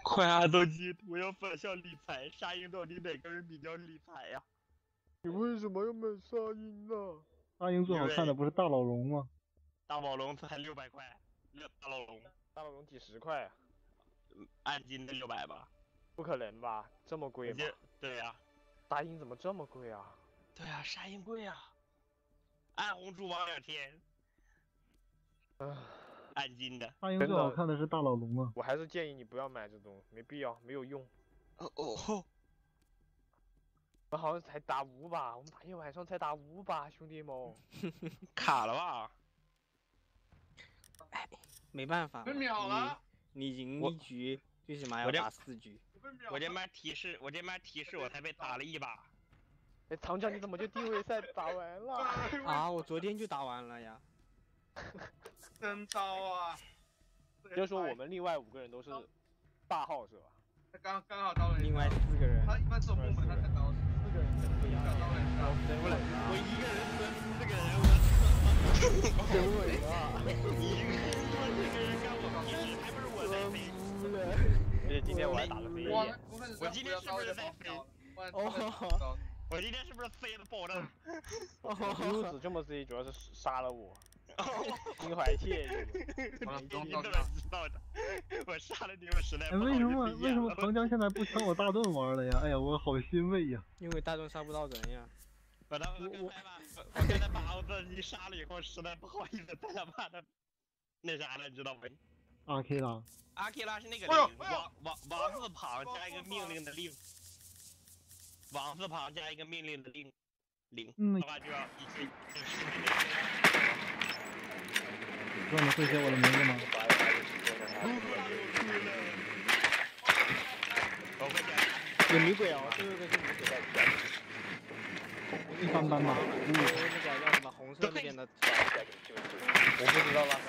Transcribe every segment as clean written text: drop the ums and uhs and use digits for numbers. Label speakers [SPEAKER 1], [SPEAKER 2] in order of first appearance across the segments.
[SPEAKER 1] 快啊，斗鸡！我要反向理财，沙鹰到底哪个人比较理财呀？
[SPEAKER 2] 你为什么要买沙鹰呢？
[SPEAKER 3] 沙鹰最好看的不是大老龙吗？
[SPEAKER 1] 大宝龙才600块，大老龙，
[SPEAKER 2] 大老龙几十块啊？
[SPEAKER 1] 按斤的600吧？
[SPEAKER 2] 不可能吧？这么贵吗？
[SPEAKER 1] 对呀、
[SPEAKER 2] 沙鹰怎么这么贵啊？
[SPEAKER 1] 对呀、沙鹰贵啊！按红猪王2天，按斤的。
[SPEAKER 3] 沙鹰最好看的是大老龙啊！
[SPEAKER 2] 我还是建议你不要买这种，没必要，没有用。
[SPEAKER 1] 哦。
[SPEAKER 2] 我好像才打5把，我们打一晚上才打5把，兄弟们。
[SPEAKER 1] 卡了吧？
[SPEAKER 4] 哎，没办法，
[SPEAKER 5] 被秒了。
[SPEAKER 4] 你赢1局，最起码要打4局。
[SPEAKER 1] 我这边提示，我才被打了1把。
[SPEAKER 2] 哎，长江你怎么就地位赛打完了？
[SPEAKER 4] 啊，我昨天就打完了呀。
[SPEAKER 5] 真糟啊！
[SPEAKER 2] 就说我们另外5个人都是大号是吧？
[SPEAKER 5] 他刚好到了。
[SPEAKER 4] 另外4个人。
[SPEAKER 5] 他一般这种部门他才到
[SPEAKER 2] 4个人真不一样。
[SPEAKER 1] 我一个人分4个人，我
[SPEAKER 2] 真伟啊！
[SPEAKER 1] 一个人说这个人干我屁事，还不是我在飞。
[SPEAKER 2] 而且今天我还打了飞
[SPEAKER 5] 哇，
[SPEAKER 2] 叶。
[SPEAKER 1] 我今天是不是在飞？
[SPEAKER 5] 哦。
[SPEAKER 1] 我今天是不是飞的爆炸？
[SPEAKER 2] 如此这么 C 主要是杀了我。心怀歉意。
[SPEAKER 1] 你都知道的，我杀了你，我实在不好
[SPEAKER 3] 为什么长江现在不抢我大盾玩了呀？哎呀，我好欣慰呀！
[SPEAKER 4] 因为大盾杀不到人呀。
[SPEAKER 1] 我刚才把奥特一杀了以后，实在不好意思，在他妈的那啥了，你知道没？
[SPEAKER 3] 阿 K 拉。
[SPEAKER 1] 阿 K 拉是那个令，王字旁加一个命令的令，王字旁加一个命令的令，的话就要一起。
[SPEAKER 3] 知道你会写我的名字吗？
[SPEAKER 4] 有女鬼哦，最后一个是女鬼。
[SPEAKER 3] 一般般吧。
[SPEAKER 4] 那个叫什么红色那边的，
[SPEAKER 2] 我不知道了。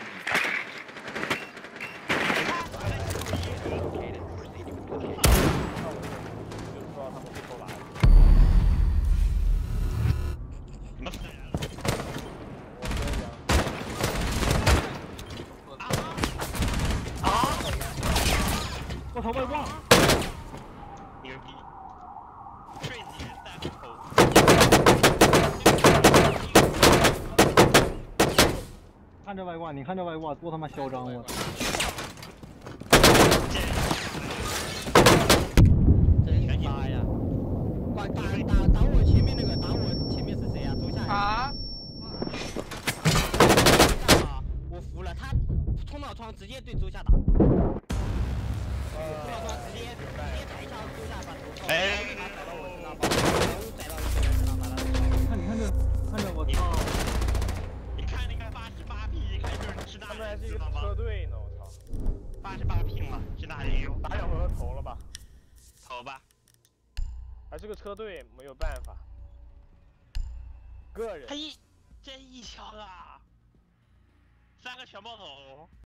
[SPEAKER 3] 我操，外挂！
[SPEAKER 1] 牛逼！瞬间3个头。
[SPEAKER 3] 看这外挂，你看这外挂多他妈嚣张！我操！
[SPEAKER 4] 真杀呀！打我前面那个，打我前面是谁呀？周夏。
[SPEAKER 5] 啊！
[SPEAKER 4] 我服了，他冲脑窗直接对周夏打。
[SPEAKER 1] 哎！
[SPEAKER 3] 看着我操！
[SPEAKER 1] 你看那个88P，一看就是吃大
[SPEAKER 2] 他们还是一个车队呢，我操
[SPEAKER 1] ！88P嘛，是大人用。
[SPEAKER 2] 打2回合投了吧？
[SPEAKER 1] 投吧。
[SPEAKER 2] 还是个车队，没有办法。个人。
[SPEAKER 1] 他真一枪啊！3个全爆头。